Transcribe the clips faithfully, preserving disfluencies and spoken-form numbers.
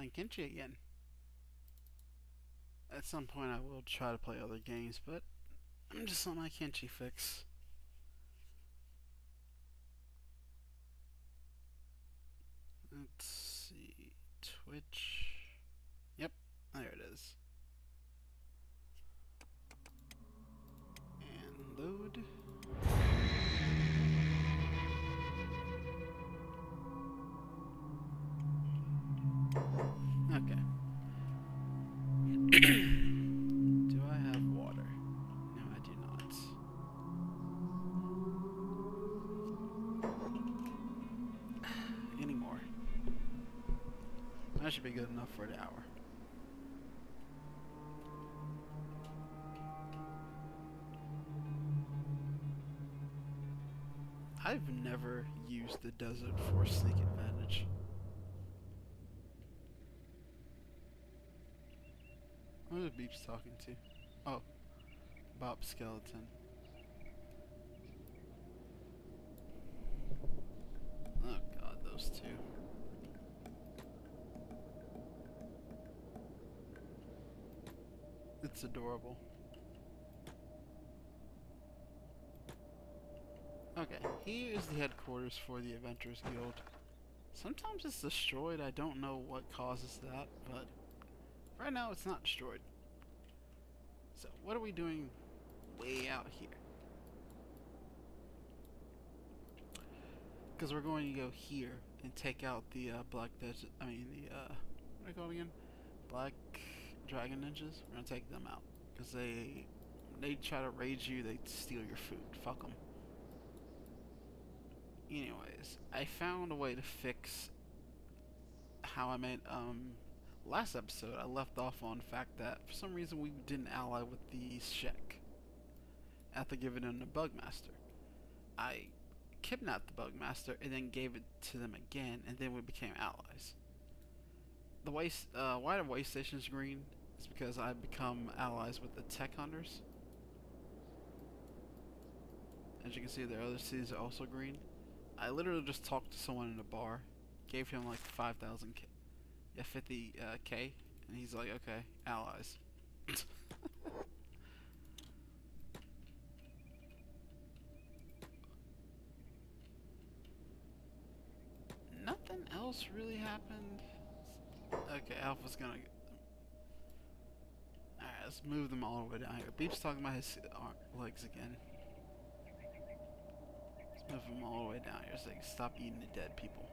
playing Kenshi again. At some point I will try to play other games, but I'm just on my Kenshi fix. Let's see. Twitch. Yep, there it is. And load. Okay. Do I have water? No, I do not. Any more? That should be good enough for an hour. I've never used the desert for sneak advantage. Who's the beach talking to? Oh, Bob Skeleton. Oh god, those two. It's adorable. Okay, here is the headquarters for the Adventurers Guild. Sometimes it's destroyed, I don't know what causes that, but right now it's not destroyed. So, what are we doing way out here? Because we're going to go here and take out the uh, Black Desert, I mean the, uh, what are they called again? Black Dragon Ninjas? We're going to take them out. Because they, they try to raid you, they steal your food. Fuck them. Anyways, I found a way to fix how I made, um, last episode I left off on the fact that for some reason we didn't ally with the Shek after giving them the Bugmaster. I kidnapped the Bugmaster and then gave it to them again, and then we became allies. The waste, uh, why the way station's green is because I become allies with the Tech Hunters. As you can see, their other cities are also green. I literally just talked to someone in a bar, gave him like five thousand K, yeah, fifty uh, K, and he's like, okay, allies. Nothing else really happened. Okay, Alpha's gonna get them. Alright, let's move them all the way down here. Beep's talking about his legs again. Move them all the way down here so they can stop eating the dead people.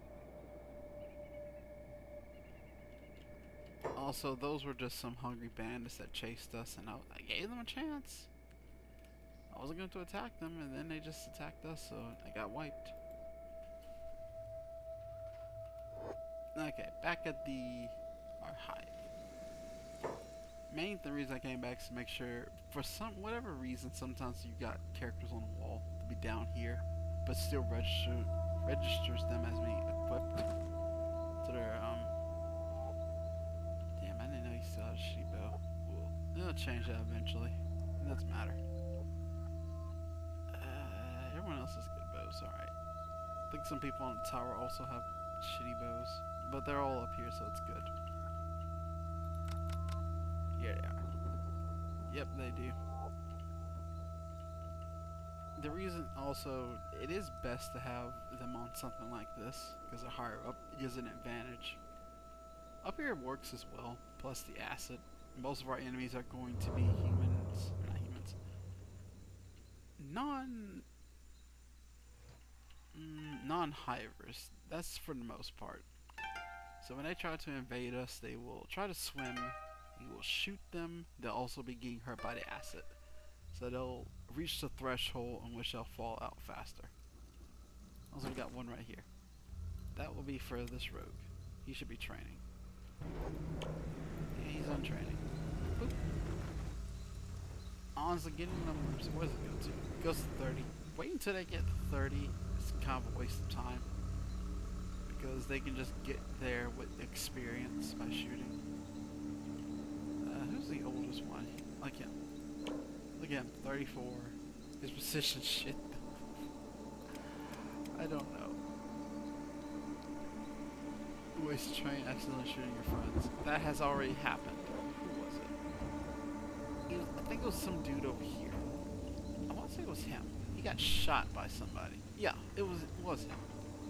Also, those were just some hungry bandits that chased us, and I, I gave them a chance. I wasn't going to attack them, and then they just attacked us, so I got wiped. Okay, back at the our hive. Main the reason I came back is to make sure, for some whatever reason, sometimes you got characters on the wall to be down here, but still register registers them as being equipped to their um. Damn, I didn't know you still had a sheep bow. They'll change that eventually. It doesn't matter. Uh, everyone else has good bows. All right. I think some people on the tower also have shitty bows, but they're all up here, so it's good. Here they are. Yep, they do. The reason also, it is best to have them on something like this, because they're higher up, it gives an advantage. Up here it works as well, plus the acid. Most of our enemies are going to be humans, not humans. Non... Mm, non-hivers, that's for the most part. So when they try to invade us, they will try to swim, we will shoot them, they'll also be getting hurt by the acid. So they'll reach the threshold in which they'll fall out faster. Also, we got one right here. That will be for this rogue. He should be training. Yeah, he's on training. Boop. Honestly, getting them, where does it go to? It goes to thirty. Wait until they get to thirty. It's kind of a waste of time. Because they can just get there with experience by shooting. Uh, who's the oldest one? Like him. Look at him, thirty-four. His position shit. I don't know. waste train accidentally shooting your friends. That has already happened. Who was it? It was, I think it was some dude over here. I want to say it was him. He got shot by somebody. Yeah, it was it was him.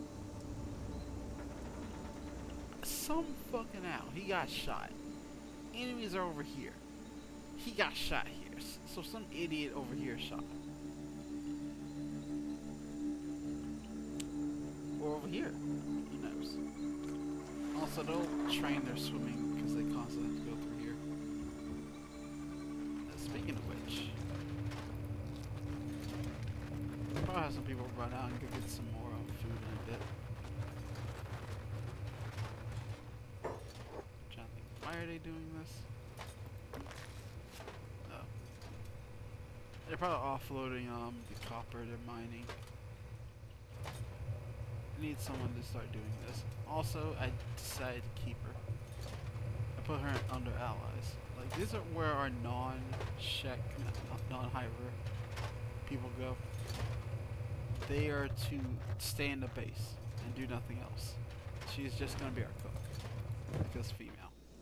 Some fucking out. He got shot. Enemies are over here. He got shot here. So some idiot over here shot him. Or over here. Who knows? Also, don't train their swimming because they constantly have to go through here. Uh, speaking of which, I'll probably have some people run out and go get some more um, food in a bit. I'm trying to think, why are they doing this? Oh. They're probably offloading um, the copper they're mining. I need someone to start doing this. Also, I decided to keep her. I put her under allies. Like, these are where our non-Shek, non-Hyver people go. They are to stay in the base and do nothing else. She's just gonna be our cook, because female.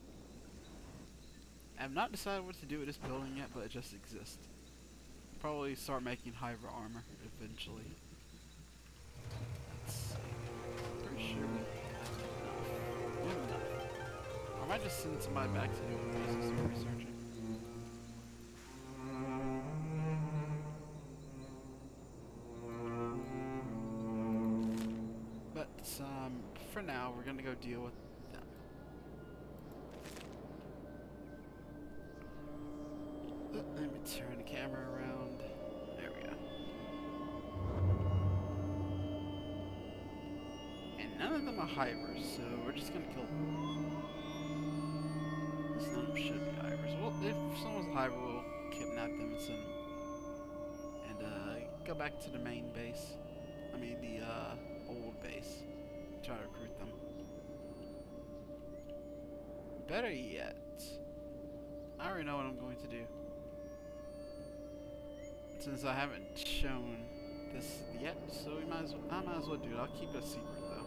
I have not decided what to do with this building yet, but it just exists. Probably start making Hyver armor eventually. Let's see. Pretty sure we have enough. We have enough. Or I might just send somebody back to the base and start researching. But um, for now, we're gonna go deal with them. Uh, let me turn the camera around. There we go. And none of them are Hivers, so we're just gonna kill them. At least none of them should be Hivers. Well, if someone's a Hiver, we'll kidnap them and send them. And uh, go back to the main base. I mean, the uh, old base. Try to recruit them. Better yet, I already know what I'm going to do. Since I haven't shown this yet, so we might as well, I might as well do it. I'll keep it a secret though.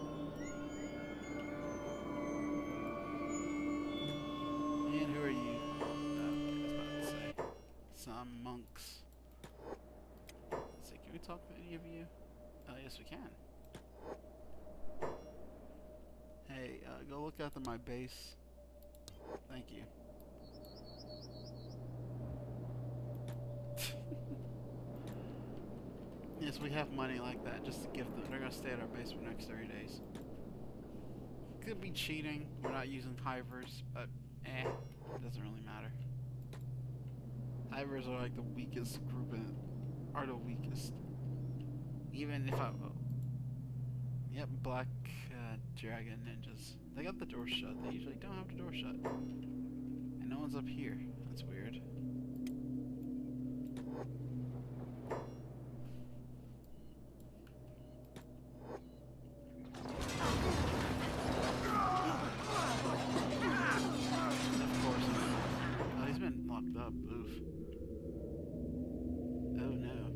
And who are you? Okay, I was about to say. Some monks. Let's see, can we talk to any of you? Uh, yes we can. Hey, uh, go look after my base. Thank you. Yes, we have money like that just to give them. They're gonna stay at our base for the next thirty days. Could be cheating. We're not using Hivers, but eh, it doesn't really matter. Hivers are like the weakest group in, are the weakest. Even if I, oh, yep, Black uh, Dragon Ninjas. They got the door shut. They usually don't have the door shut. And no one's up here. That's weird. Of course. Oh, he's been locked up. Oof. Oh no.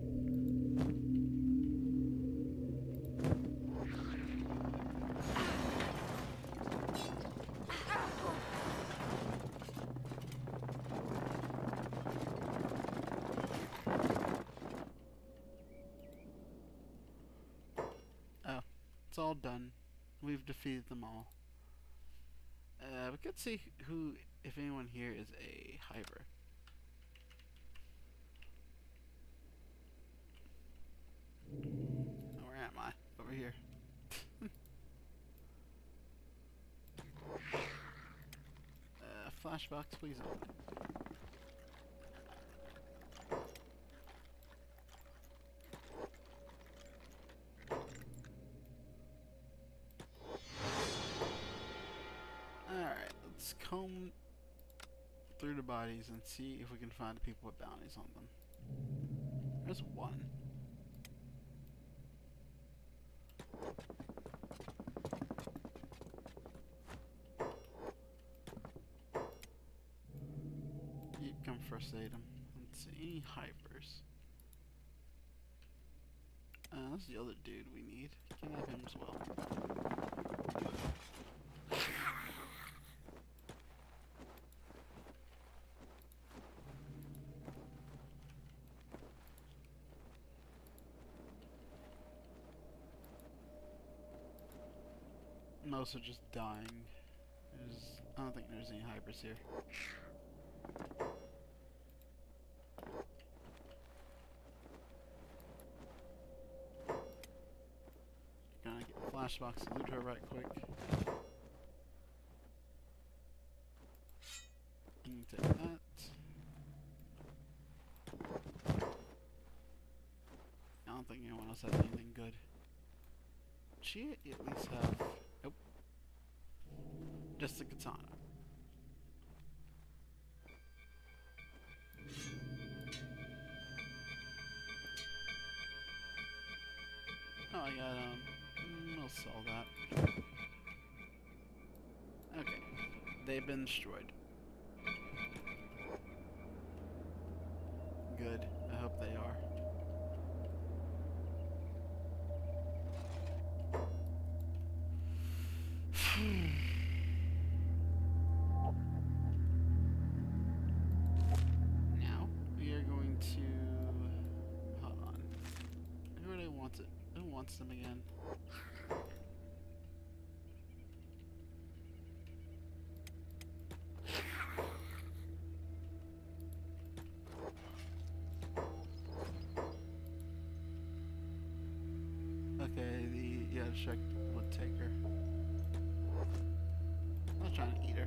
It's all done. We've defeated them all. Uh, we could see who, if anyone here is a Hyver. Oh, where am I? Over here. uh, flashbox, please open. Let's comb through the bodies and see if we can find the people with bounties on them. There's one. You come first aid him. Let's see, any Hyvers. Uh, that's the other dude we need. Kidnap him as well. Most are just dying. There's, I don't think there's any hypers here. Gonna get flashbox and loot her right quick. You can take that. I don't think anyone else has anything good. She at least have. Nope. Just the katana. Oh, I got, um, mm, we'll sell that. Okay. They've been destroyed. Good. I hope they are. Now, we are going to... Hold on. Who really wants it? Who wants them again? Okay, the... Yeah, check would take her. I'm not trying to eat her.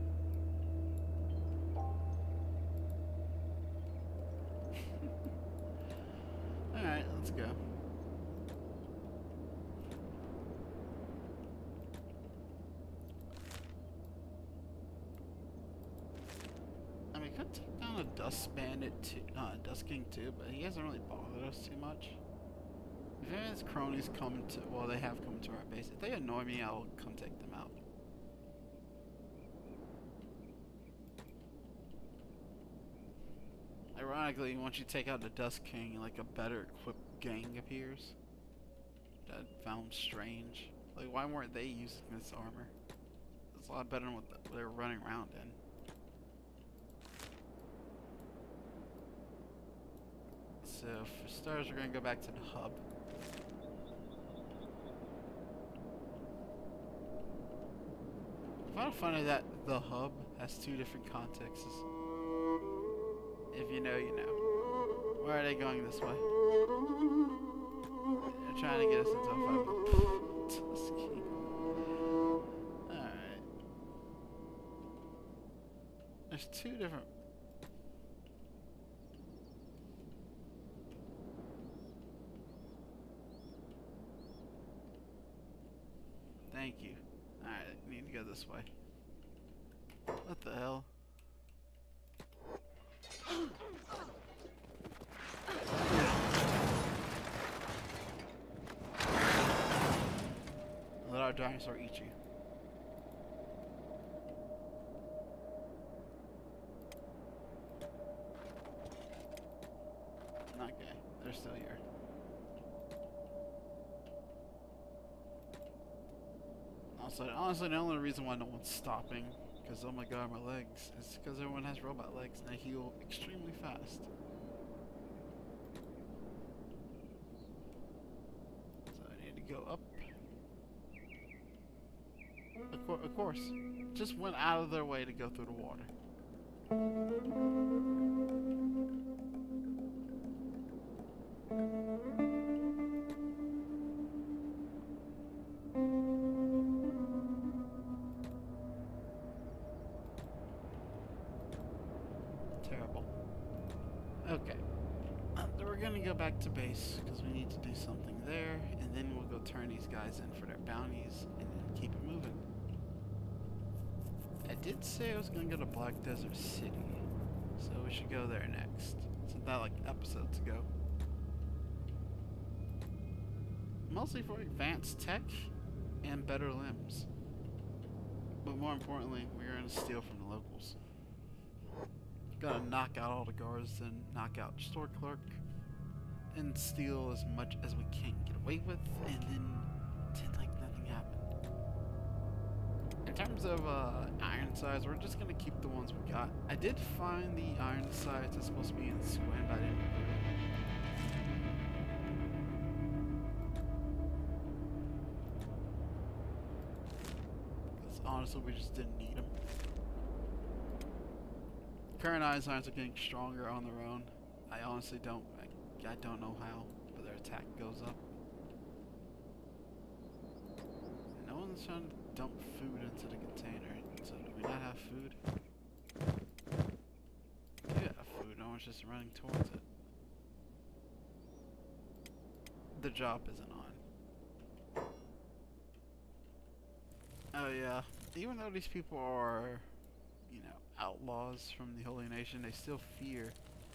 Alright, let's go. I mean, could take down a Dust Bandit too, uh, Dust King too, but he hasn't really bothered us too much. If any of his cronies come to, well, they have come to our base. If they annoy me, I'll come take them out. Ironically, once you take out the Dust King, like a better equipped gang appears. That found strange. Like, why weren't they using this armor? It's a lot better than what, the, what they were running around in. So, for starters, we're gonna go back to the hub. I found funny that the hub has two different contexts. If you know, you know. Why are they going this way? They're trying to get us into a fight. Alright. There's two different... Thank you. Alright, I need to go this way. What the hell? Let our dinosaur eat you. Okay, they're still here. Also, honestly, the only reason why no one's stopping, because oh my god, my legs, is because everyone has robot legs and they heal extremely fast. So I need to go up. Of, cour of course, just went out of their way to go through the water. Terrible. Okay. Uh, then we're gonna go back to base because we need to do something there, and then we'll go turn these guys in for their bounties and then keep it moving. I did say I was gonna go to Black Desert City, so we should go there next. Isn't that like episodes ago? Mostly for advanced tech and better limbs. But more importantly, we're gonna steal from the locals. Gotta knock out all the guards, then knock out store clerk, and steal as much as we can get away with, and then pretend like nothing happened. In terms of uh, iron sides, we're just gonna keep the ones we got. I did find the iron sides that's supposed to be in Squin, but I didn't do it. honestly we just didn't need them. Current Izarns are getting stronger on their own. I honestly don't, I, I don't know how, but their attack goes up. No one's trying to dump food into the container, so do we not have food? We do have food, no one's just running towards it. The job isn't on. Oh yeah, even though these people are, you know, outlaws from the Holy Nation, they still fear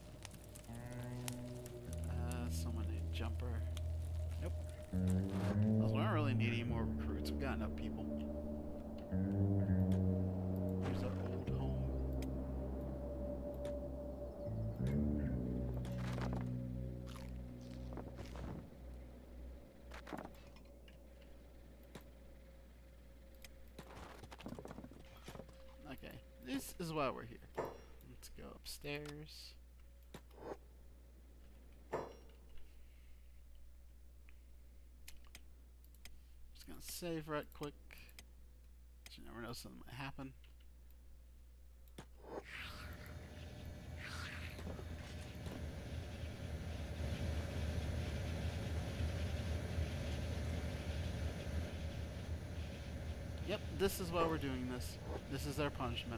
uh, someone named Jumper. Nope. We don't really need any more recruits. We've got enough people. Here's our old home. Okay, this is why we're here. Let's go upstairs. Just gonna save right quick. You never know, something might happen. Yep, this is why we're doing this. This is our punishment.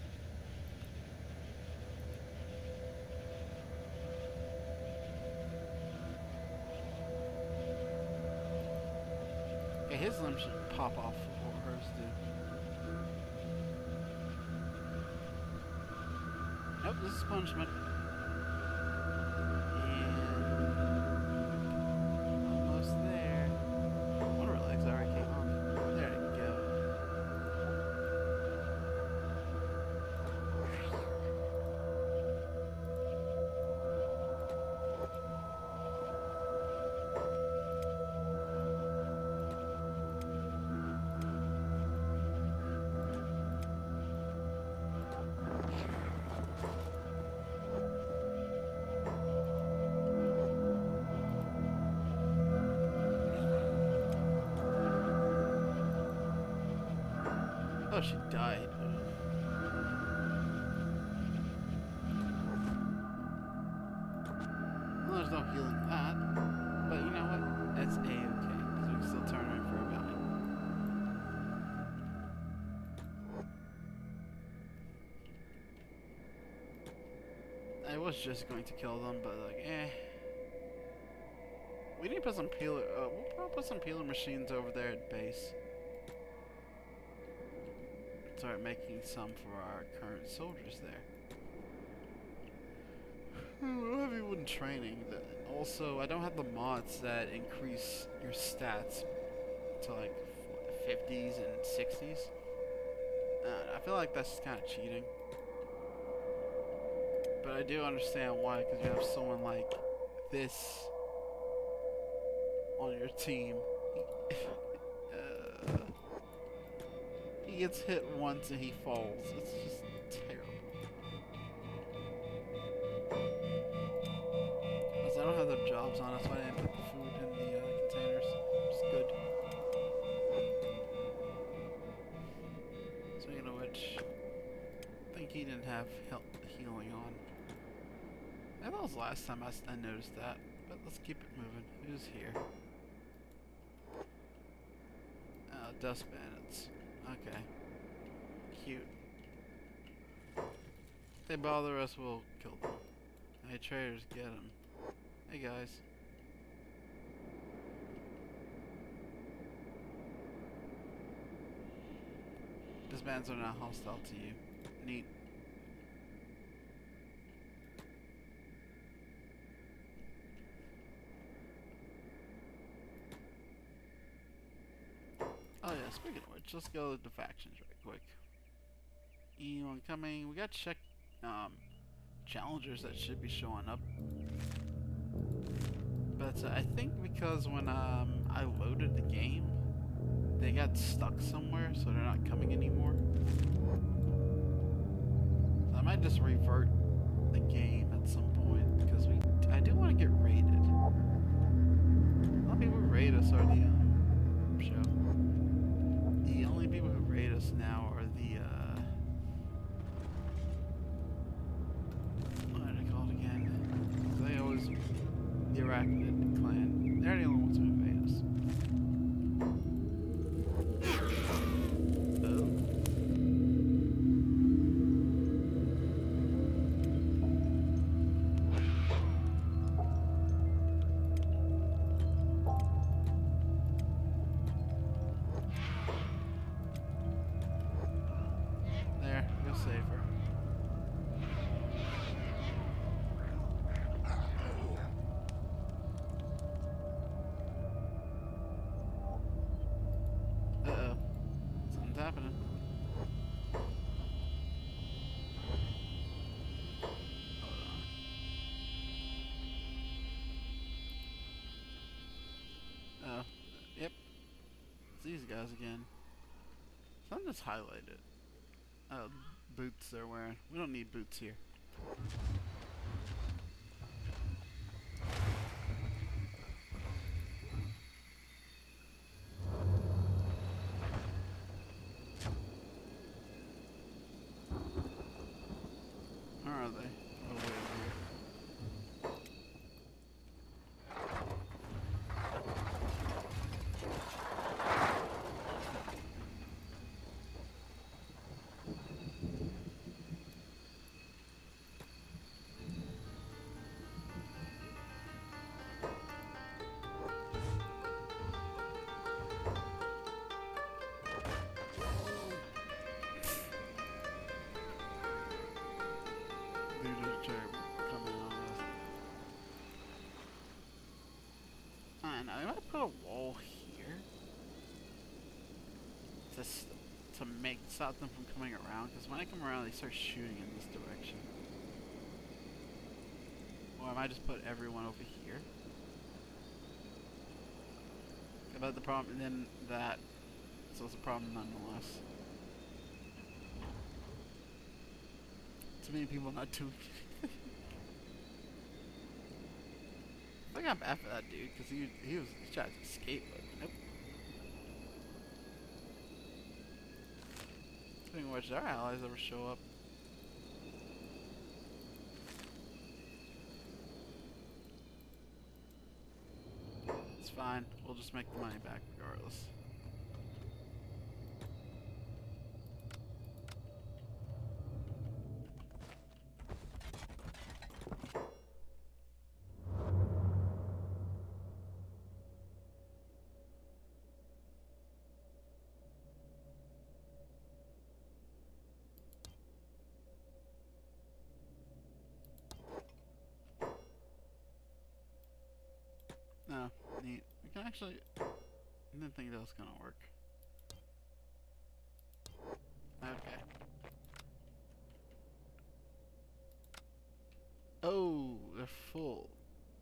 Okay, his limbs should pop off before hers do. Nope, this is punishment. And almost there. One of her legs already came off. There we go. Oh, she died. Well, there's no healing that. But you know what? That's A-okay. Because we can still turn her in for a guy. I was just going to kill them, but like, eh. We need to put some peeler, uh, we'll probably put some peeler machines over there at base. Start making some for our current soldiers there. I don't have anyone training. Also, I don't have the mods that increase your stats to like fifties and sixties. Uh, I feel like that's kind of cheating. But I do understand why, because you have someone like this on your team. uh, he gets hit once and he falls. It's just terrible. Because I don't have their jobs on, that's why I didn't put the food in the uh, containers. It's good. Speaking of which, I think he didn't have help healing on. And that was the last time I, I noticed that. But let's keep it moving. Who's here? Uh, dust bandits. Okay. Cute. If they bother us, we'll kill them. Hey, traders, get them. Hey, guys. These bands are not hostile to you. Neat. Oh yeah, speaking of which, let's go to the factions right quick. Anyone coming? We got to check um, challengers that should be showing up. But uh, I think because when um, I loaded the game, they got stuck somewhere, so they're not coming anymore. So I might just revert the game at some point, because we I do want to get raided. A lot of people who raid us are the um, show. The only people who raid us boots now are the, uh... what are they called again? They always... The Arachnid clan. They're the only ones who invade us. Safer. Uh-oh. Something's happening. Hold on. Oh. Yep. It's these guys again. Something just highlighted. Oh, boots they're wearing. We don't need boots here. Where are they? Oh, way over here. Fine, I might put a wall here to st to make stop them from coming around. Because when I come around, they start shooting in this direction. Or I might just put everyone over here. About the problem, and then that, so it's a problem nonetheless. Too many people not doing. I got bad for that dude because he he was he tried to escape, but nope. Speaking of which, our allies ever show up? It's fine. We'll just make the money back regardless. No, neat. We can actually... I didn't think that was gonna work. Okay. Oh, they're full.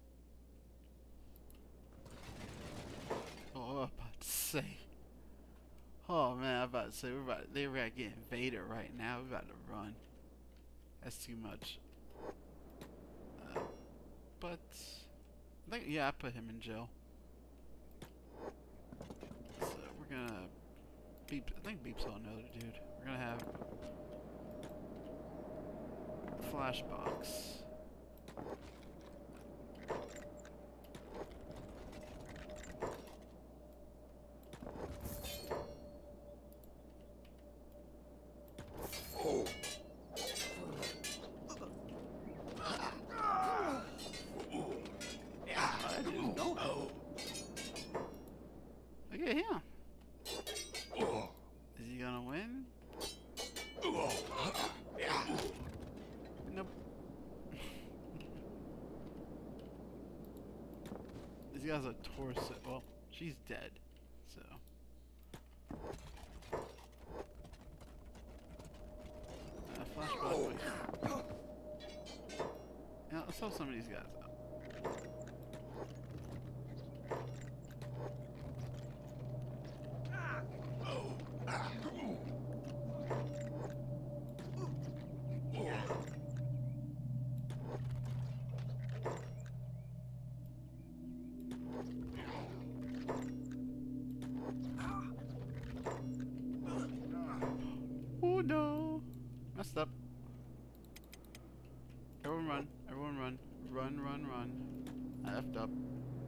Oh, I'm about to say. Oh man, I'm about to say we're about they're about to get invaded right now. We're about to run. That's too much. Uh, but I think, yeah, I put him in jail. So we're gonna beep. I think Beep's on another dude. We're gonna have Flashbox. Look at him. Is he gonna win? Nope. This guy's a torso. Well, she's dead. So. Uh, flashback. Yeah, let's help some of these guys out. run. I effed up.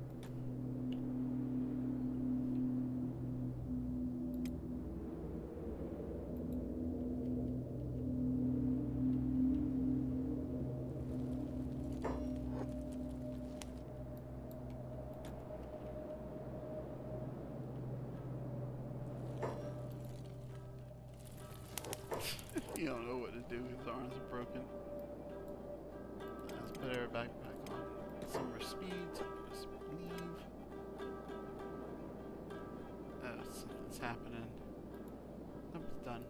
You don't know what to do. His arms are broken. Let's put our backpack on. Some more speed. So we just leave. Oh, something's happening. Nope, it's done.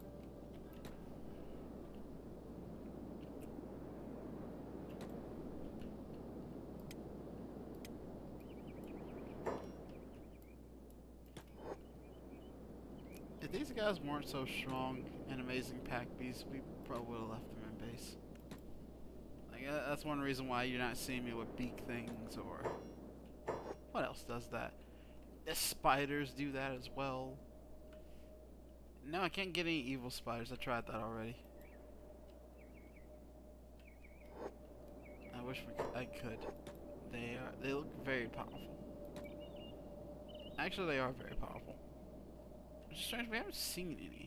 If these guys weren't so strong and amazing pack beasts, we probably would have left them in base. Like, uh, that's one reason why you're not seeing me with beak things, or... What else does that? The spiders do that as well. No, I can't get any evil spiders. I tried that already. I wish we could, I could. They are. They look very powerful. Actually, they are very powerful. It's strange. We haven't seen any.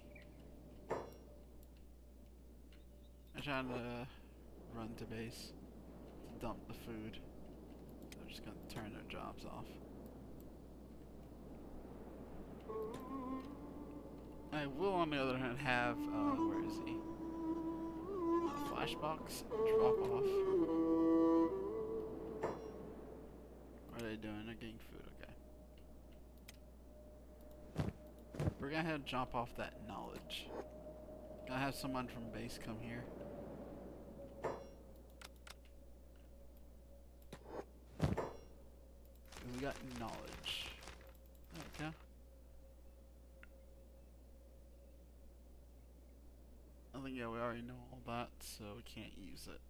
I'm trying to run to base to dump the food. So I'm just gonna turn their jobs off. I will, on the other hand, have, uh, where is he? A flash box drop off. What are they doing? They're getting food, okay. We're gonna have to jump off that knowledge. Gonna have someone from base come here. We got knowledge. Okay. I think, yeah, we already know all that, so we can't use it.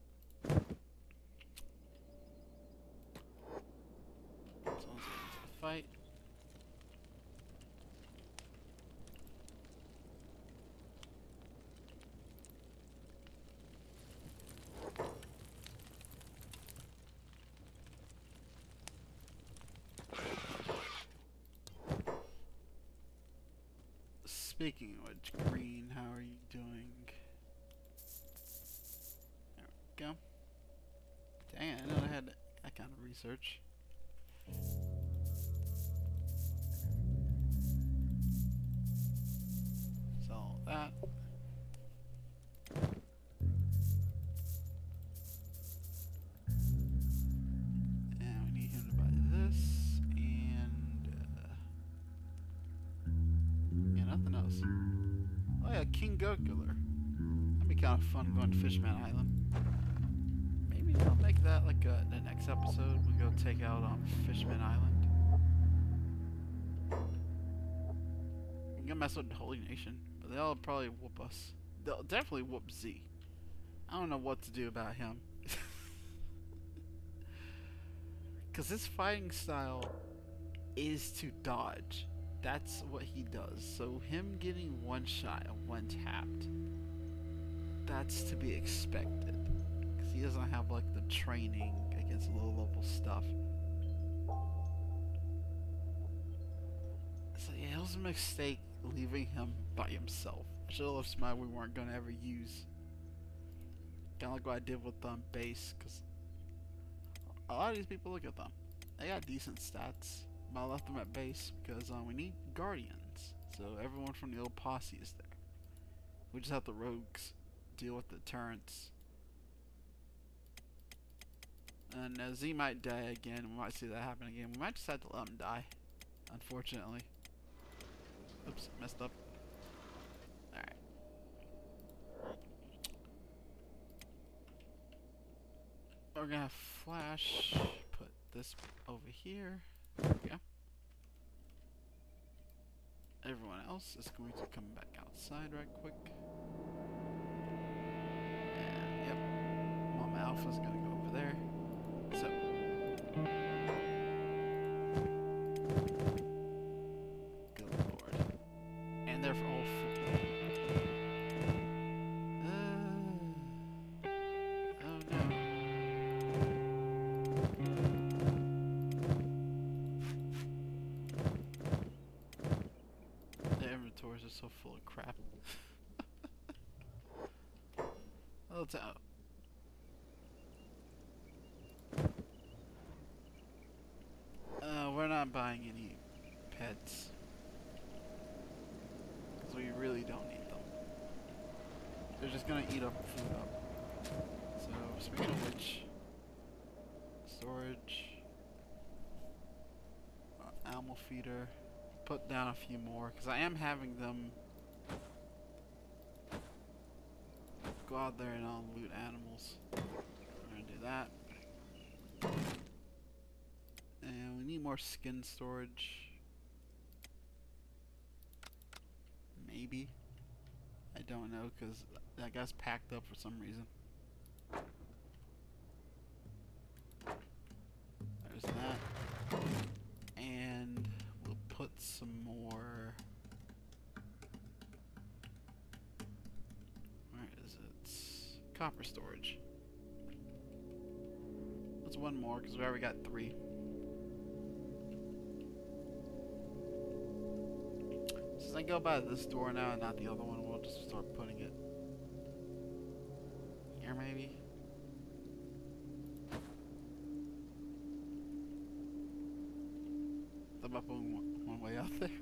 So let's get into the fight. Speaking of which, Green, how are you doing? There we go. Dang, I didn't know I had that kind of research. So, that. And we need him to buy this. Nothing else. Oh yeah, King Gurgler. That'd be kind of fun going to Fishman Island. Maybe I'll make that like uh, the next episode. We go take out um, Fishman Island. We're gonna mess with the Holy Nation, but they'll probably whoop us. They'll definitely whoop Z. I don't know what to do about him. Cause his fighting style is to dodge. That's what he does. So him getting one shot and one tapped, that's to be expected. Because he doesn't have like the training against low level stuff. So yeah, it was a mistake leaving him by himself. I should have left somebody we weren't going to ever use. Kind of like what I did with um, base. Because a lot of these people, look at them. They got decent stats. I left them at base because uh, we need guardians, so everyone from the old posse is there. We just have the rogues deal with the turrets, and uh, Z might die again. We might see that happen again. We might just have to let him die, unfortunately. Oops, messed up. Alright. We're gonna have Flash put this over here. There we go. Everyone else is going to come back outside right quick. And yep, Mama Alpha's gonna go over there. So good lord. And they're all free. Uh, oh no. so full of crap. Oh, it's out. Uh, we're not buying any pets. Because we really don't need them. They're just gonna eat up food up. So, speaking of which, storage, uh, animal feeder, put down a few more, because I am having them go out there and I'll loot animals. We're gonna do that. And we need more skin storage. Maybe. I don't know, because that guy's packed up for some reason. There's that. And we'll put some more... Where is it? Copper storage. That's one more, because we already got three. Since I go by this door now and not the other one, we'll just start putting it here maybe. Thought about putting one, one way out there.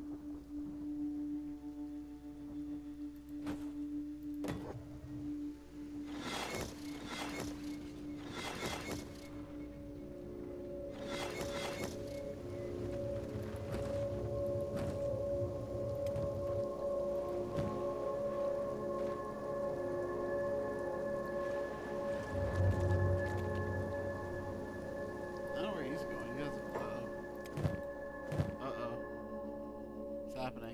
Happening.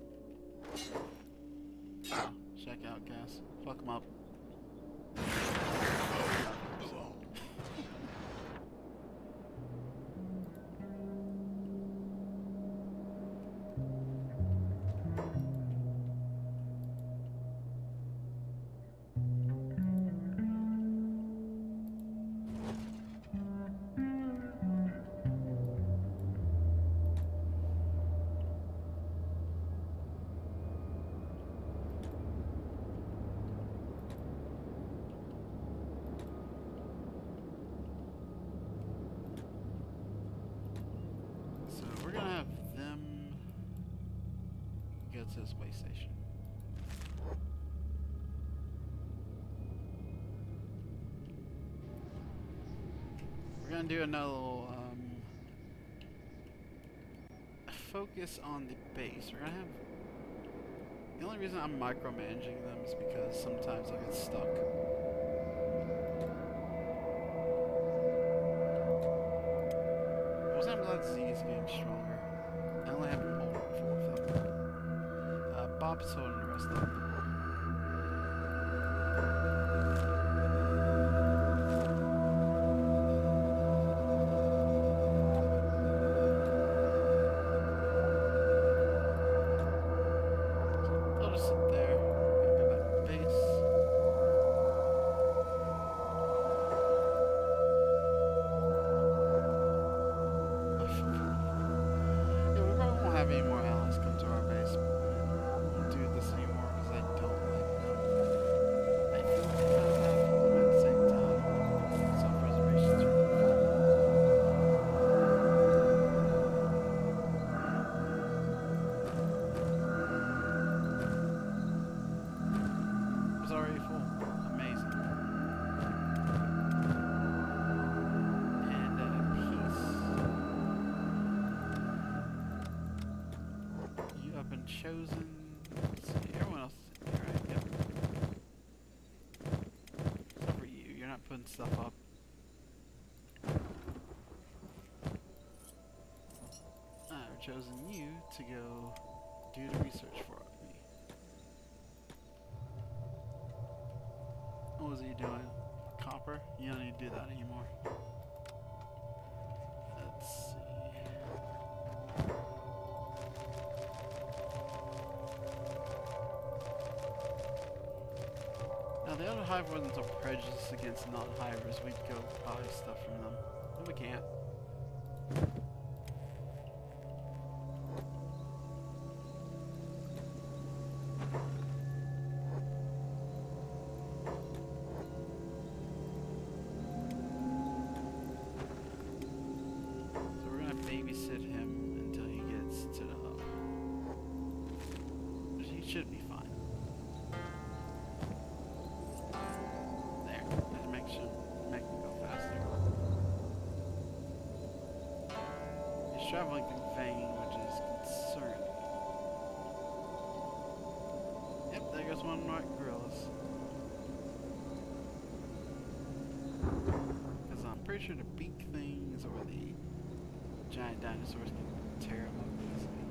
Oh, check out, guys. Fuck them up. We're gonna have them go to this way station. We're gonna do another little, um, focus on the base. We're gonna have... The only reason I'm micromanaging them is because sometimes I get stuck. I'm glad Z is getting stronger. I only have him hold four of them. Uh, Bob's holding the rest of them. I'll just sit there and go back to base. Have any more allies come to our base. I won't do this anymore because I don't like them. I feel like I kind of have them at the same time. Self-preservation's really cool. It's already full. Amazing. And uh, peace. You have been chosen. Let's see, everyone else is in here, right? Yep. Except for you, you're not putting stuff up. I've chosen you to go do the research for me. What was he doing? Copper? You don't need to do that anymore. Let's see. Now the other hive wardens are prejudiced against non-hivers. We'd go buy stuff from them. But we can't. should be fine. There. Just make sure make me go faster. He's traveling through Vane, which is concerning. Yep, there goes one of my gorillas. Because I'm pretty sure the beak things or the giant dinosaurs can tear them up easily.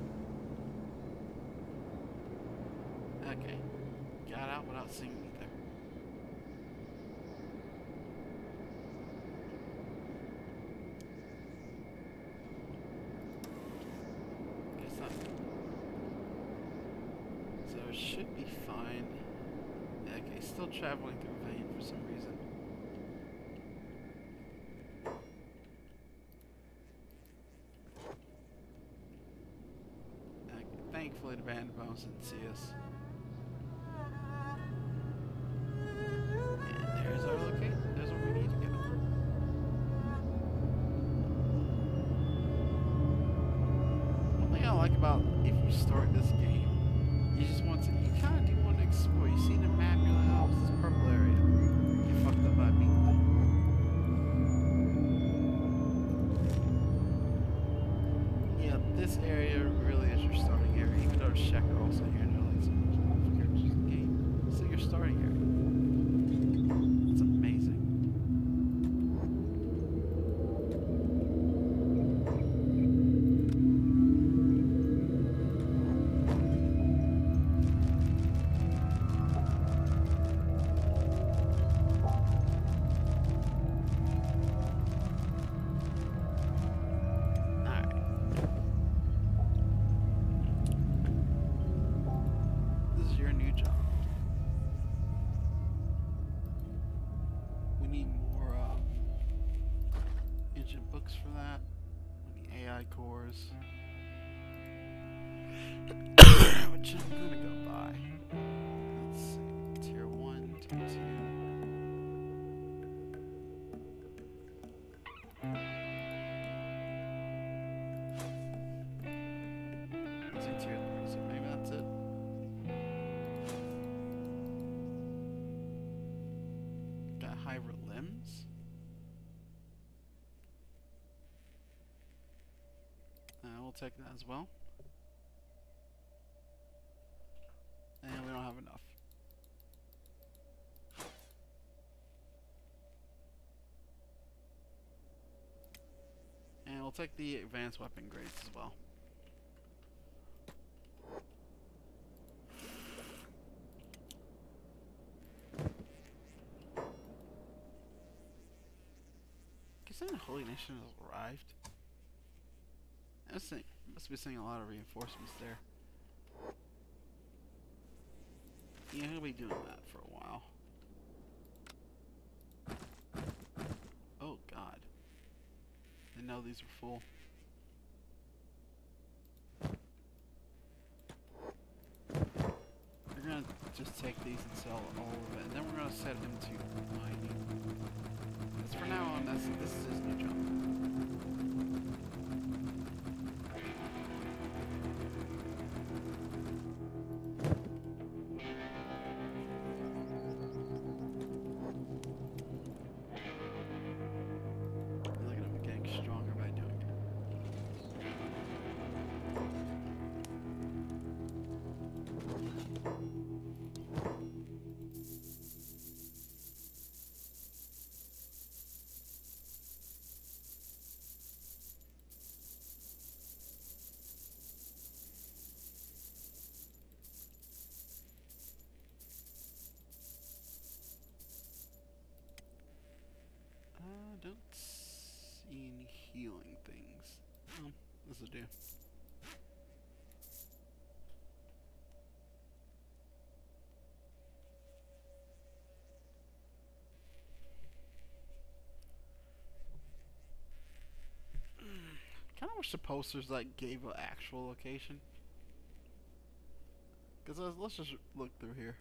Okay. Got out without seeing me there. Guess not. So it should be fine. Okay, still traveling through Vane for some reason. Okay, thankfully the band bones didn't see us. And there's our location. There's where we need to go. One thing I like about if you start this game, you just want to, you kind of do want to explore. You see the map, you're like, oh, it's this purple area. You fucked up by being there. Yeah, this area really is your starting area, even though the Shek are also here. They're like some characters in the game. It's like your starting area. It's amazing. For that, we need A I cores, which I'm gonna go buy. Let's see, tier one, tier two. Let's see, tier three. So maybe that's it. Got hybrid limbs. Uh, we'll take that as well. And we don't have enough. And we'll take the advanced weapon grades as well. Guess the Holy Nation has arrived. I think must be seeing a lot of reinforcements there. Yeah, he'll be doing that for a while. Oh god. Didn't know these were full. We're gonna just take these and sell all of it, and then we're gonna set him to mining. Because for now on, that's, this is his new job. I don't see any healing things. Oh, this will do. Kind of wish the posters like gave an actual location. Cause uh, let's just look through here.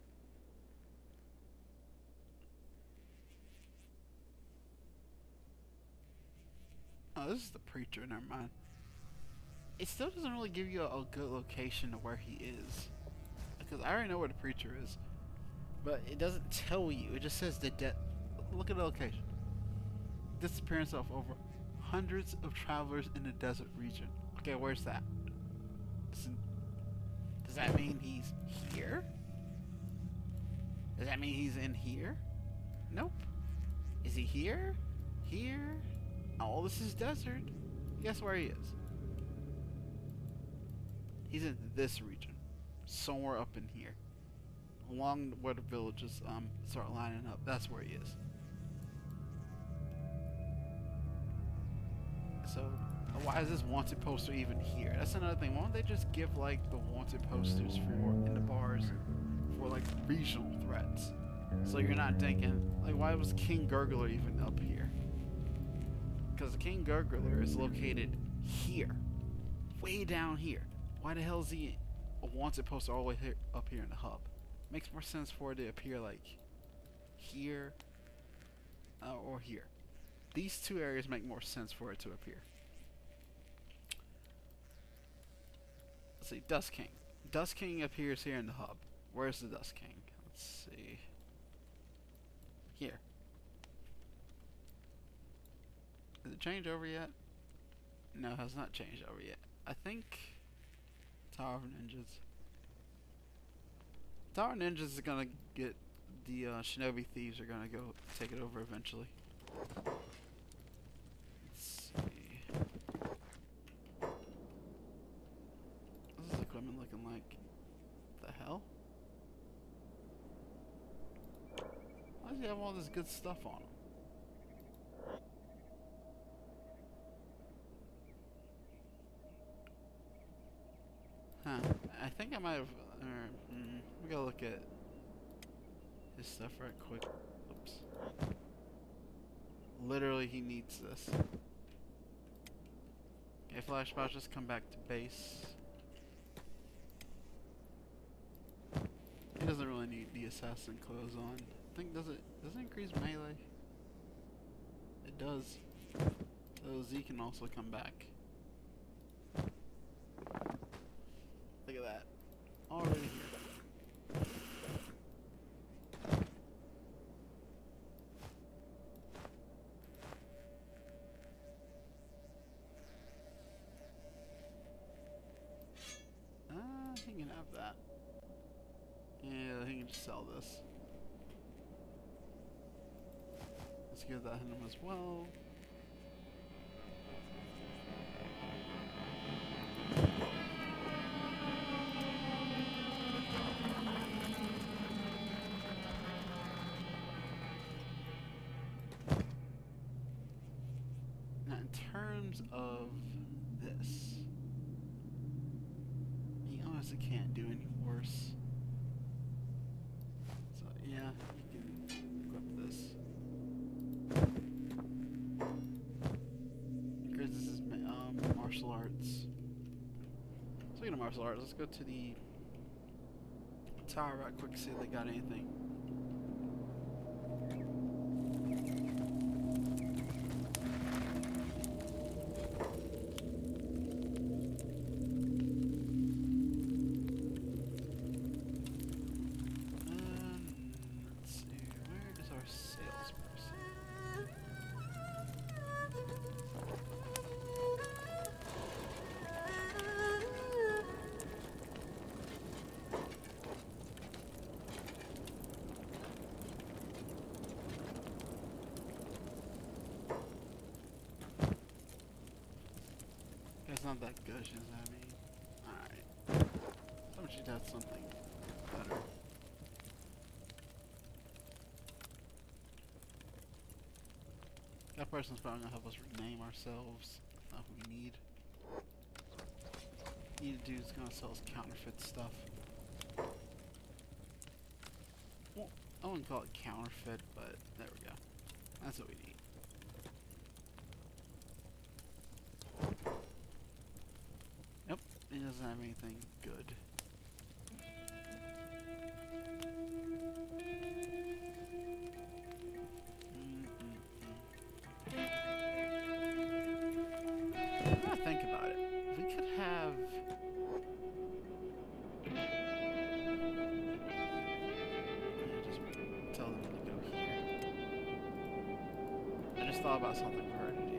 Oh, this is the preacher. Never mind. It still doesn't really give you a, a good location of where he is. because I already know where the preacher is, but it doesn't tell you. It just says the dead. Look at the location. Disappearance of over hundreds of travelers in the desert region. Okay, where's that? Does that mean he's here? Does that mean he's in here? Nope. Is he here? Here? Oh, this is desert. Guess where he is? He's in this region. Somewhere up in here. Along where the villages um start lining up. That's where he is. So, why is this wanted poster even here? That's another thing. Why don't they just give, like, the wanted posters for in the bars for, like, regional threats? So you're not thinking, like, why was King Gurgler even up here? Because the King Gurgler is located here. Way down here. Why the hell is he a wanted poster all the way here, up here in the hub? Makes more sense for it to appear, like, here uh, or here. These two areas make more sense for it to appear. Let's see, Dust King. Dust King appears here in the hub. Where's the Dust King? Let's see. Here. Did it change over yet? No, it has not changed over yet. I think Tower of Ninjas. Tower of Ninjas is gonna get the uh, Shinobi Thieves are gonna go take it over eventually. Let's see. What's this equipment looking like? The hell? Why does he have all this good stuff on him? Huh. I think I might have... Uh, mm, we gotta look at his stuff right quick. Oops. Literally, he needs this. Okay, Flashbot, just come back to base. He doesn't really need the assassin clothes on. I think, does it, does it increase melee? It does. So Z can also come back. Look at that. Already here. Ah, he can have that. Yeah, he can just sell this. Let's give that him as well. Of this, he honestly can't do any worse. So yeah, you can equip this. Because this is um, martial arts. Speaking of martial arts, let's go to the tower right quick to see if they got anything. It's not that gush, is that mean? Alright. Someone should have something better. That person's probably gonna help us rename ourselves. That's not what we need. Need a dude who's gonna sell us counterfeit stuff. Well, I wouldn't call it counterfeit, but there we go. That's what we need. Nope, he doesn't have anything good. Now think about it. We could have just thought about something for her to do.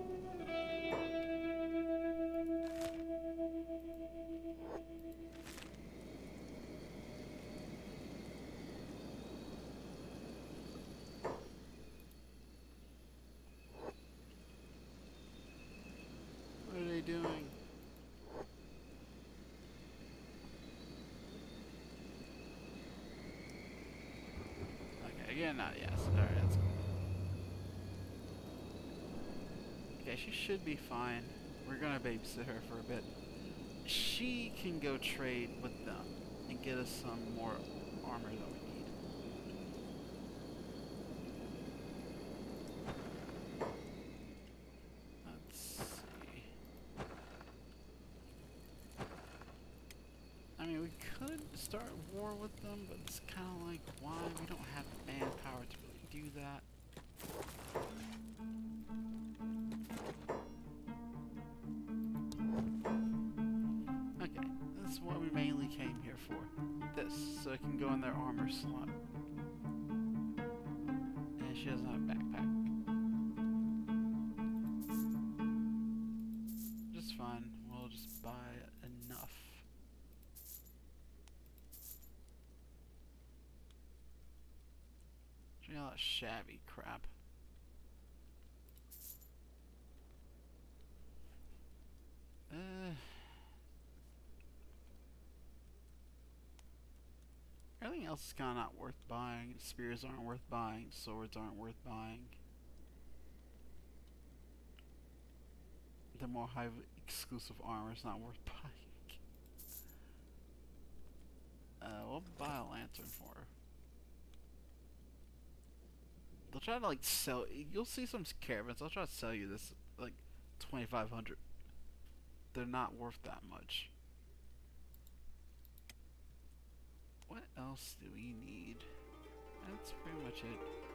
What are they doing? Okay, again, not yes. Alright, that's cool. Okay, she should be fine. We're gonna babysit her for a bit. She can go trade with them and get us some more armor that we need. Let's see. I mean, we could start war with them, but it's kind of like, why? We don't have the manpower to really do that. Okay, this is what we mainly came here for. This, so it can go in their armor slot. And she doesn't have a backpack. Just fine, we'll just buy enough. Check out that shabby crap. Uh, everything else is kind of not worth buying. Spears aren't worth buying. Swords aren't worth buying. The more high exclusive armor is not worth buying. Uh, we'll buy a lantern for her. They'll try to like sell. You'll see some caravans. I'll try to sell you this like twenty-five hundred. They're not worth that much. What else do we need? That's pretty much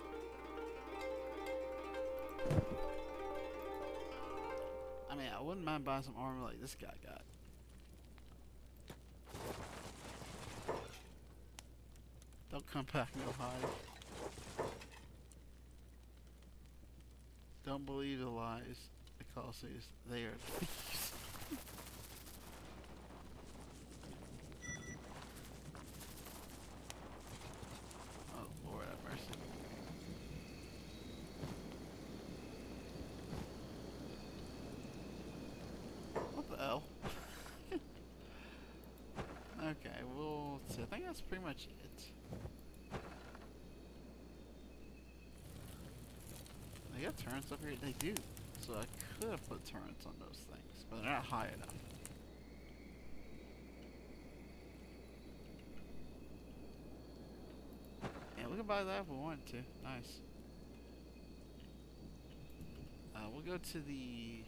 it. I mean, I wouldn't mind buying some armor like this guy got. Don't come back, no hide. Don't believe the lies the call says. They are thieves. Oh Lord have mercy. What the hell? Okay, well, let's see. I think that's pretty much it. They got turrets up here? They do. So I could have put turrets on those things, but they're not high enough. Yeah, we can buy that if we want to. Nice. Uh, we'll go to the...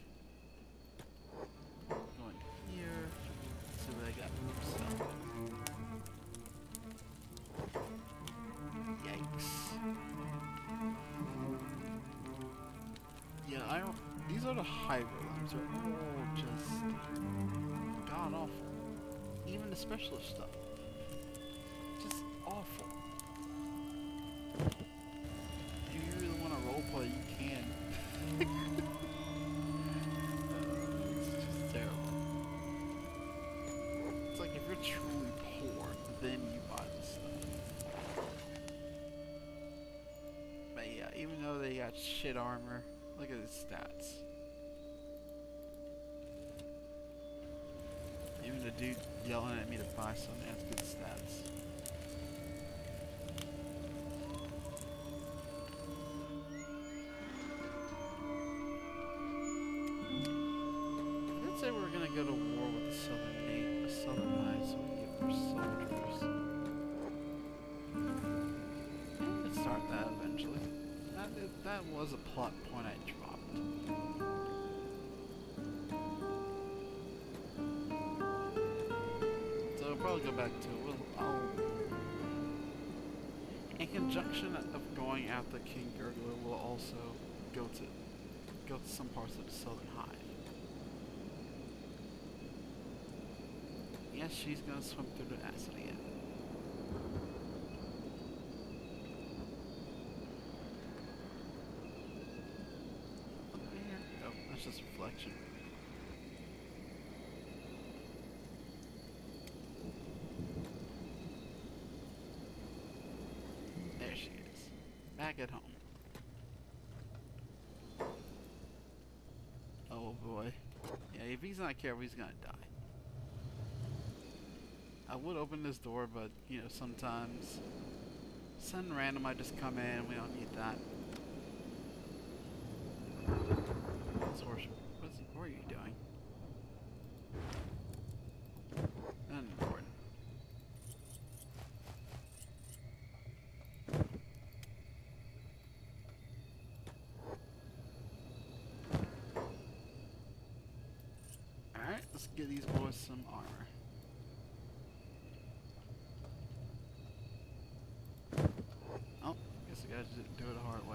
Go in here. See what I got. Oops. Yikes. Yeah, I don't... These are the hybrid ones. They're all just... god awful. Even the specialist stuff. Just awful. If you really want to roleplay, you can. It's just terrible. It's like if you're truly poor, then you buy this stuff. But yeah, even though they got shit armor, look at his stats. Even the dude yelling at me to buy something has good stats. I did say we were gonna go to war with the Southern Knights, the Southern Knights, so we can get more soldiers. We could start that eventually. That is, that was a plot point I dropped. So I'll probably go back to it. We'll, I'll, in conjunction of going after King Gurgler, we'll also go to go to some parts of the Southern Hive. Yes, she's gonna swim through the acid again. it's just reflection. There she is. Back at home. Oh boy. Yeah, if he's not careful, he's gonna die. I would open this door, but, you know, sometimes something random might just come in. We don't need that. This horse, what's, what are you doing? Unimportant. Alright, let's give these boys some armor. Oh, guess the guys didn't do it the hard way.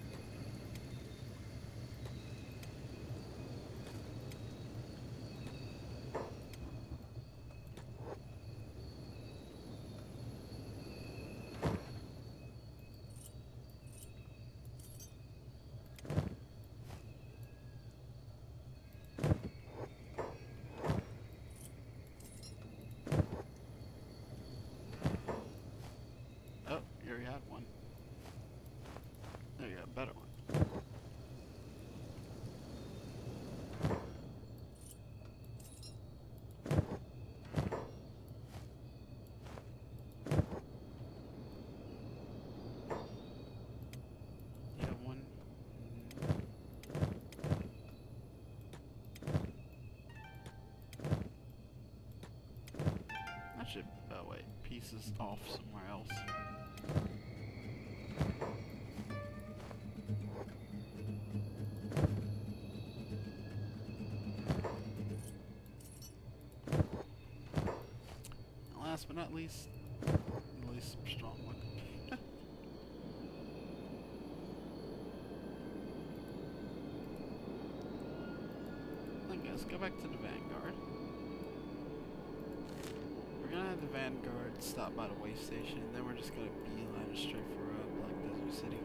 Oh, you already had one. There you go, better one. You have one. I should, oh wait, pieces off somewhere else. Last but not least, at least strong one. I guess go back to the Vanguard. We're gonna have the Vanguard stop by the way station, and then we're just gonna beeline it straight for uh, Black Desert City.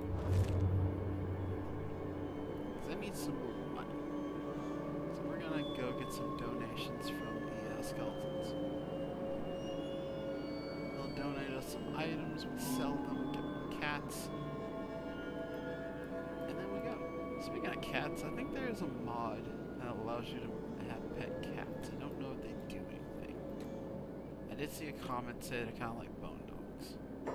Cause I need some more money. So we're gonna go get some donations from the uh, skeletons. Donate us some items, we sell them, give them cats, and then we go. Speaking of cats, I think there is a mod that allows you to have pet cats. I don't know if they do anything. I did see a comment say they're kind of like bone dogs.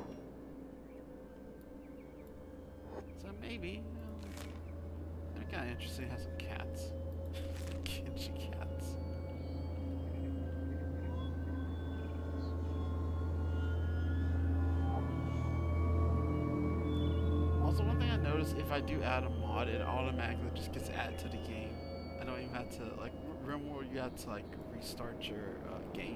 So maybe, um, they're kind of interesting to have some cats. Kitschy cats. Also, one thing I noticed, if I do add a mod, it automatically just gets added to the game. I don't even have to, like, RimWorld, you have to, like, restart your uh, game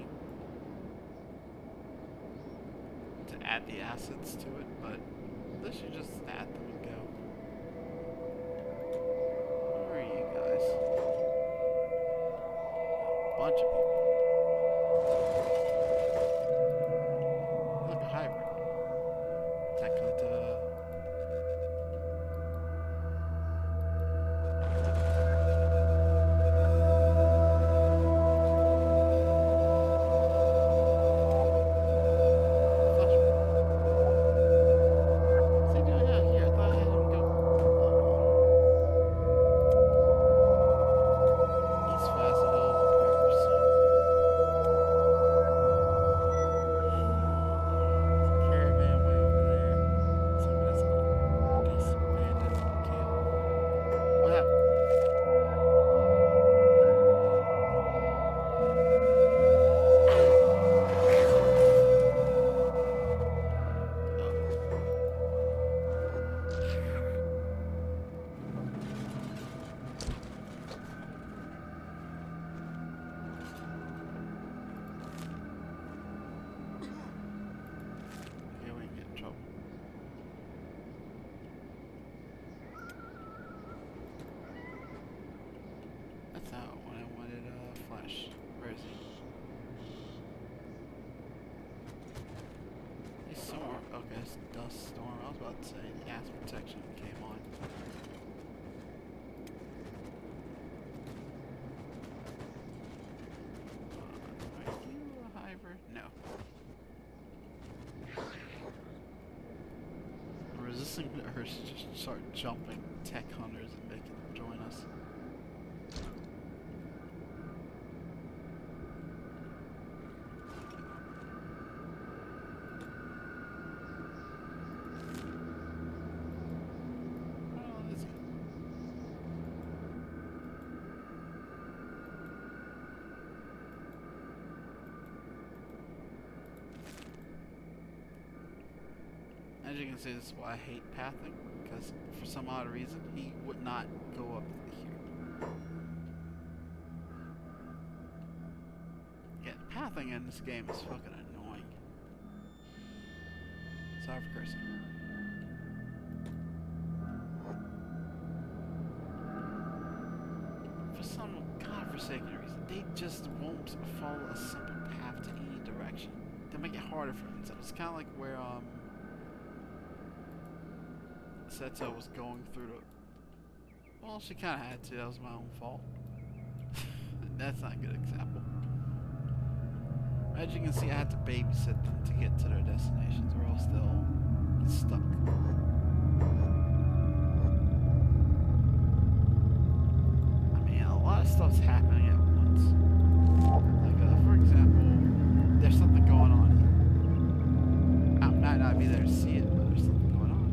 to add the assets to it, but this you just add them and go. Where are you guys? A bunch of people. Look, a hybrid. Takata. Dust storm. I was about to say gas protection came on. listening to her just start jumping tech hunters and making them join us. Oh, is he? As you can see, this is why I hate pathing, because for some odd reason, he would not go up here. Yeah, pathing in this game is fucking annoying. Sorry for cursing. For some godforsaken reason, they just won't follow a simple path to any direction. They make it harder for themselves. It's kind of like where, um... Setsuo was going through the... Well, she kind of had to. That was my own fault. That's not a good example. As you can see, I had to babysit them to get to their destinations, or else they'll get stuck. I mean, a lot of stuff's happening at once. Like, uh, for example, there's something going on here. I might not be there to see it, but there's something going on.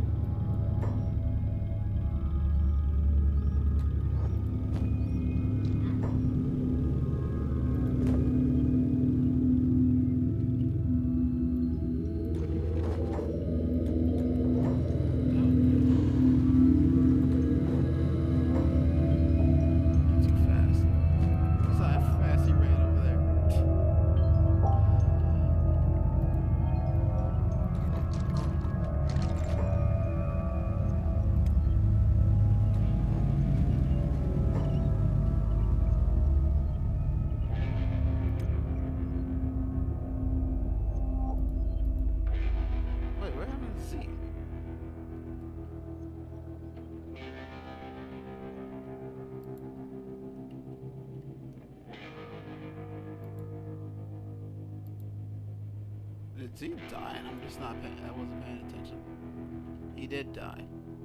Did he die? And I'm just not paying. I wasn't paying attention. He did die.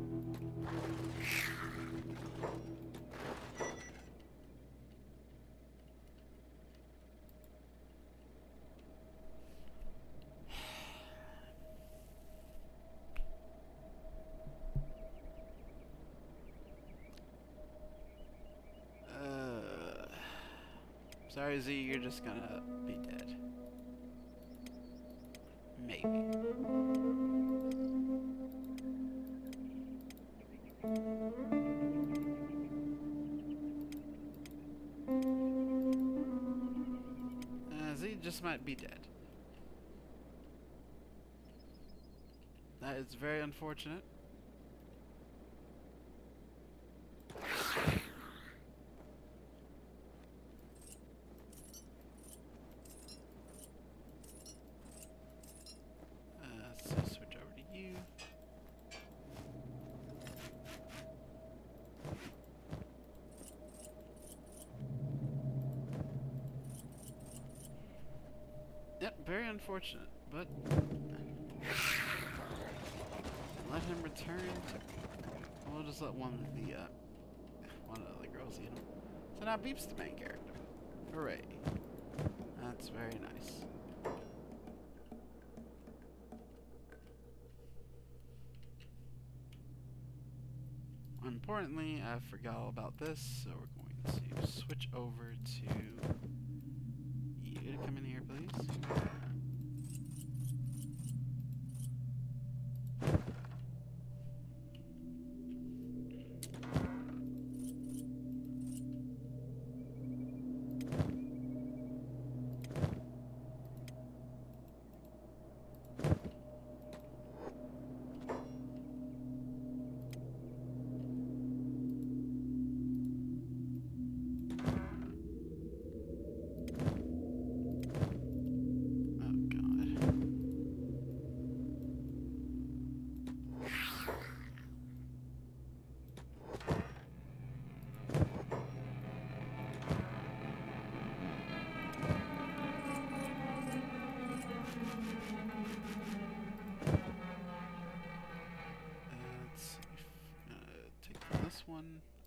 Uh, sorry, Z. You're just gonna be dead. Maybe. Uh, Z just might be dead. That is very unfortunate. Yep, very unfortunate, but let him return to... We'll just let one of the, uh, one of the girls eat him. So now Beep's the main character. Hooray. That's very nice. Importantly, I forgot all about this, so we're going to switch over to you to come in here, please.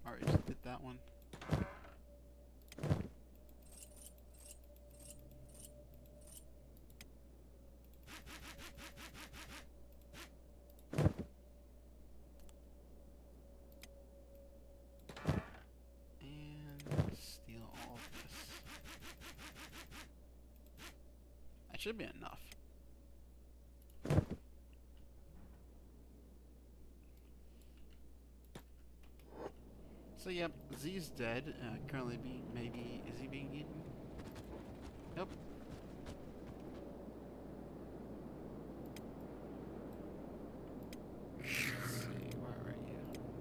Alright, just did that one. And steal all of this. That should be enough. So yep, Z's dead. Uh, currently being maybe is he being eaten? Nope. Let's see, where are you?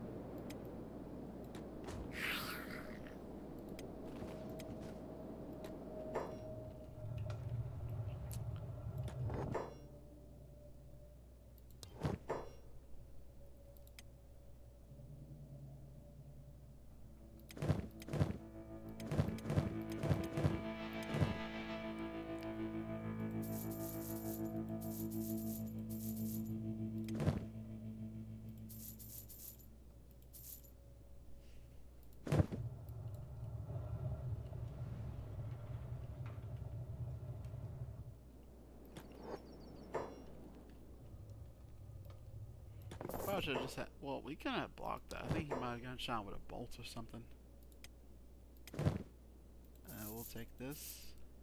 Probably should have just had. Well, we couldn't have blocked that. I think he might have gotten shot with a bolt or something. Uh, we'll take this.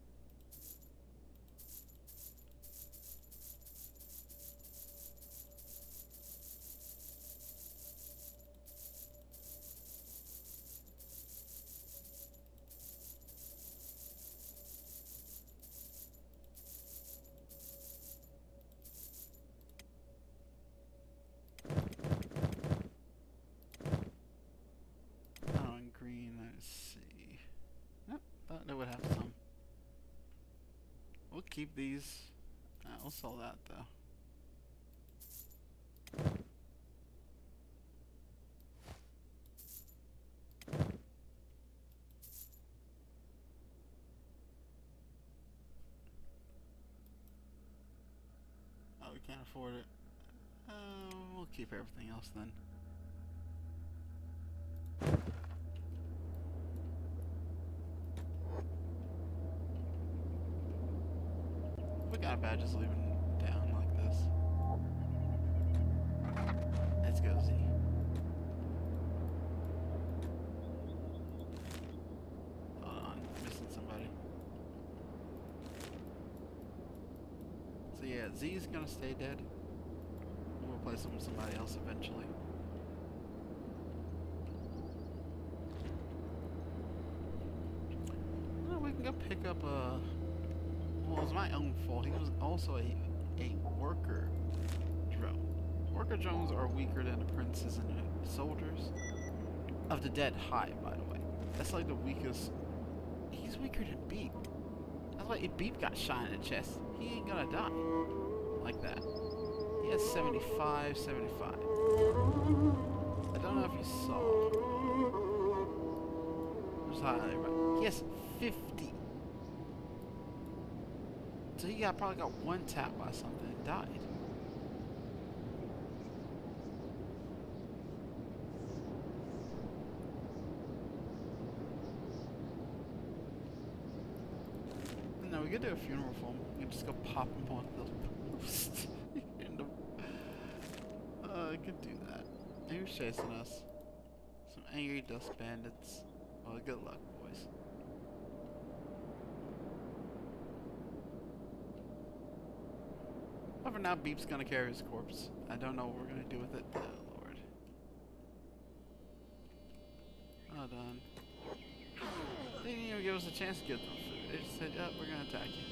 They would have some. We'll keep these. Uh, we'll sell that though. Oh, we can't afford it. Uh, we'll keep everything else then. Not bad, just leaving it down like this. Let's go, Z. Hold on, missing somebody. So yeah, Z's gonna stay dead. We'll replace him with somebody else eventually. Well, we can go pick up a. Well, it was my own fault. He was also a, a worker drone. Worker drones are weaker than the princes and the soldiers of the Dead Hive, by the way. That's like the weakest. He's weaker than Beep. That's why if Beep got shot in the chest, he ain't gonna die like that. He has seventy-five, seventy-five. I don't know if you saw. Just highlight right. He has fifty. So he got probably got one tap by something and died. No, we could do a funeral for him. We could just go pop him on the post. In the, uh, I could do that. Who's chasing us? Some angry dust bandits. Well, good luck, boys. But for now, Beep's gonna carry his corpse. I don't know what we're gonna do with it. Oh, Lord. Hold on. They didn't even give us a chance to get them food. They just said, "Yep, we're gonna attack you."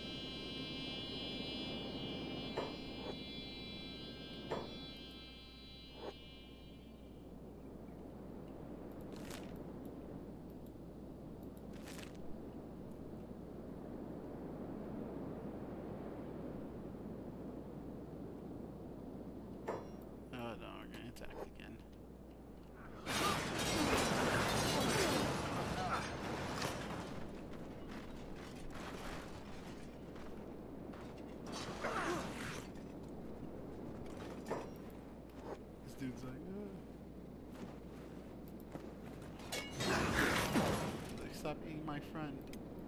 my friend.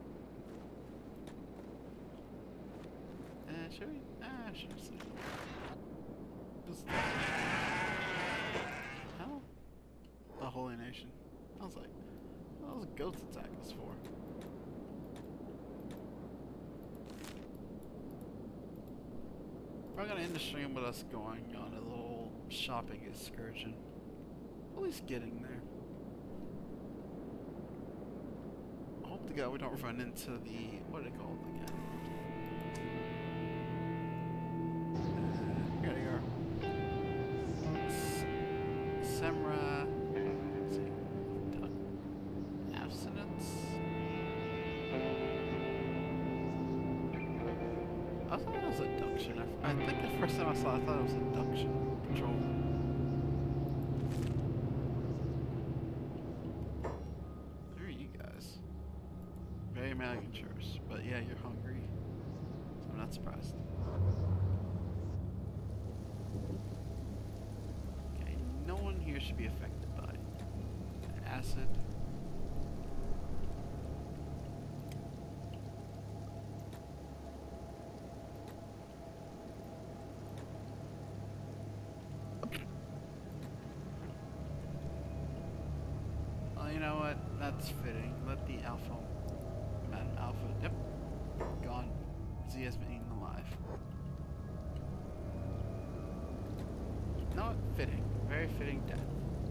Uh, should we? Ah, I should see. Just hell? The Holy Nation. I was like, what was goats attack us for? We're gonna end the stream with us going on a little shopping excursion. At least getting there. I hope to God we don't run into the, what are they called again? Uh, here they are. S Semra, let's see, duck, abstinence. I thought it was abduction. I, I think the first time I saw it, I thought it was abduction patrol. Malgatures, but yeah, you're hungry, so I'm not surprised. Okay, no one here should be affected by acid. Well, you know what? That's fitting. Let the alpha. Madam Alpha, yep, gone. Z has been eaten alive. Not fitting, very fitting death.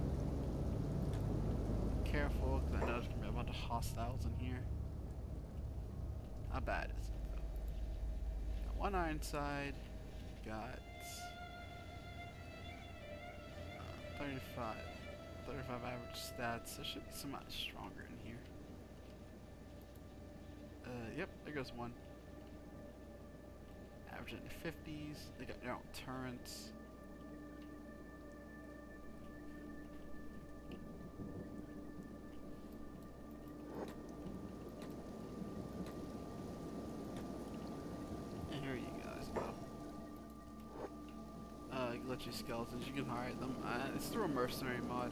Careful, because I know there's going to be a bunch of hostiles in here. How bad is it, though? Got one Ironside, got uh, thirty-five, thirty-five average stats. There should be some much stronger in here. Uh, yep, there goes one. Average in the fifties. They got their own turrets. And here you guys go. Uh, glitchy skeletons, you can hire them. Uh, it's through a mercenary mod.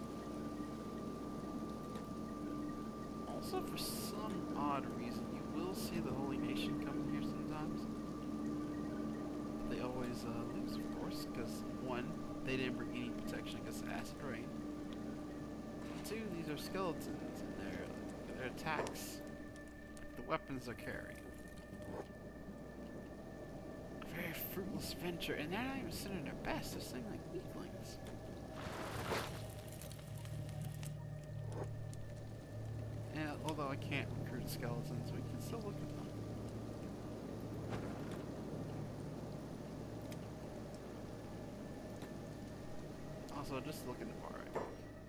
Also, for some odd reason, you will see the Holy Nation come here sometimes. They always uh, lose, of course, because one, they didn't bring any protection against acid rain. Two, these are skeletons, and their their attacks, the weapons they're carrying. A very fruitless venture, and they're not even sitting their best. They're sitting like weaklings. And although I can't recruit skeletons, we can still look at them. Also, just look at the bar right.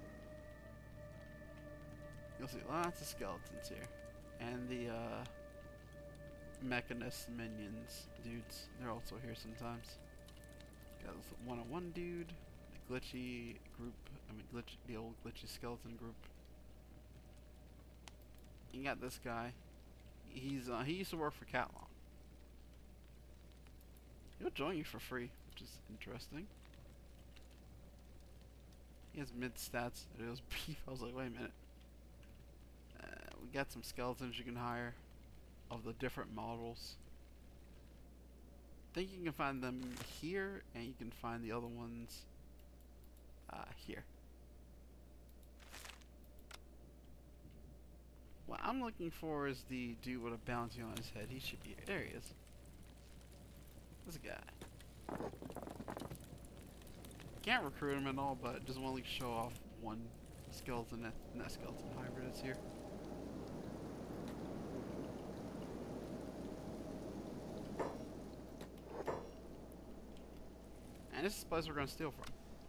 You'll see lots of skeletons here. And the uh, Mechanist minions dudes, they're also here sometimes. Got this one oh one dude, the glitchy group, I mean glitch, the old glitchy skeleton group. You got this guy. He's uh, he used to work for Catlon. He'll join you for free, which is interesting. He has mid stats. It was beef. I was like, wait a minute. Uh, we got some skeletons you can hire of the different models. I think you can find them here, and you can find the other ones uh, here. What I'm looking for is the dude with a bounty on his head. He should be here. There he is. This guy. Can't recruit him at all, but just want to show off one skeleton that, that skeleton hybrid is here. And this is the place we're going to steal from.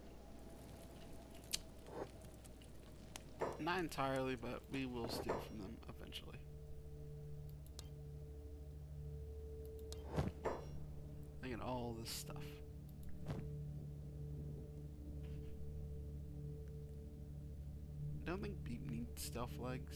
Not entirely, but we will steal from them eventually. Look at all this stuff. I don't think Beep needs stealth legs.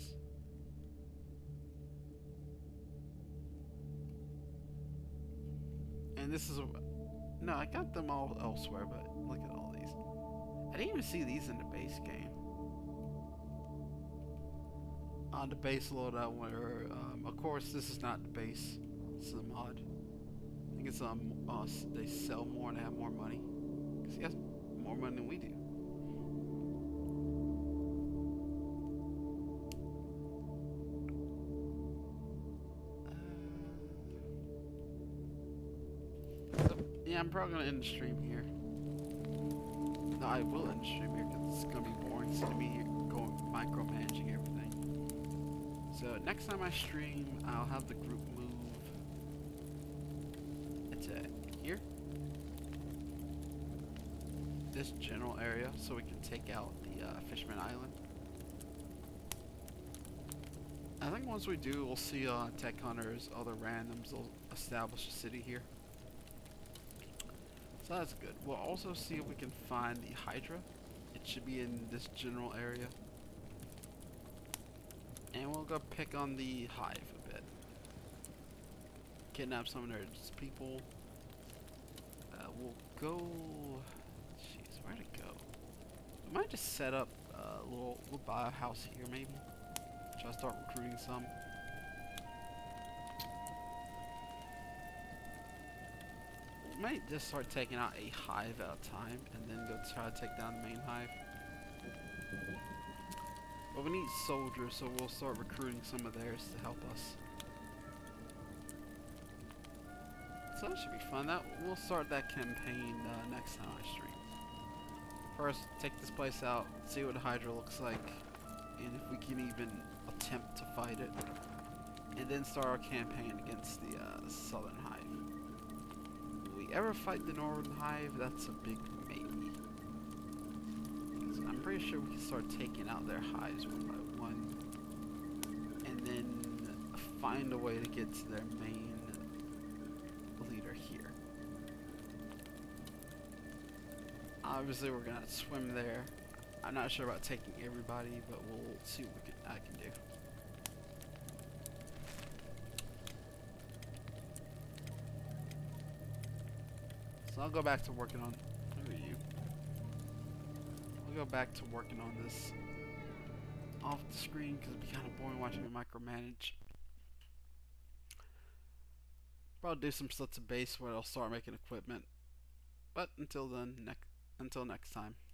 And this is a... No, I got them all elsewhere, but look at all these. I didn't even see these in the base game. on the base loadout where, um, of course, this is not the base. This is a mod. I think it's um, uh, they sell more and have more money. Cause he has more money than we do. Uh, so, yeah, I'm probably gonna end the stream here. No, I will end the stream here because it's gonna be boring seeing me here going micromanaging everything. So next time I stream, I'll have the group move to here, this general area, so we can take out the uh, Fishman Island. I think once we do, we'll see uh, Tech Hunters, other randoms, will establish a city here. So that's good. We'll also see if we can find the Hydra. It should be in this general area. And we'll go pick on the Hive a bit. Kidnap some of their people. Uh, we'll go... Jeez, where to go? We might just set up a little... We'll buy a house here maybe. Try to start recruiting some. We might just start taking out a hive at a time and then go try to take down the main hive. But we need soldiers, so we'll start recruiting some of theirs to help us. So that should be fun. That we'll start that campaign uh, next time I stream. First, take this place out, see what the Hydra looks like, and if we can even attempt to fight it, and then start our campaign against the uh, Southern Hive. Will we ever fight the Northern Hive? That's a big maybe. Because I'm pretty sure we can start taking out their hives one by one, and then find a way to get to their main leader here. Obviously, we're gonna swim there. I'm not sure about taking everybody, but we'll see what we can, I can do. So I'll go back to working on. Who are you? I'll go back to working on this off the screen because it'd be kind of boring watching me micromanage. Probably do some stuff to base where I'll start making equipment. But until then, next until next time.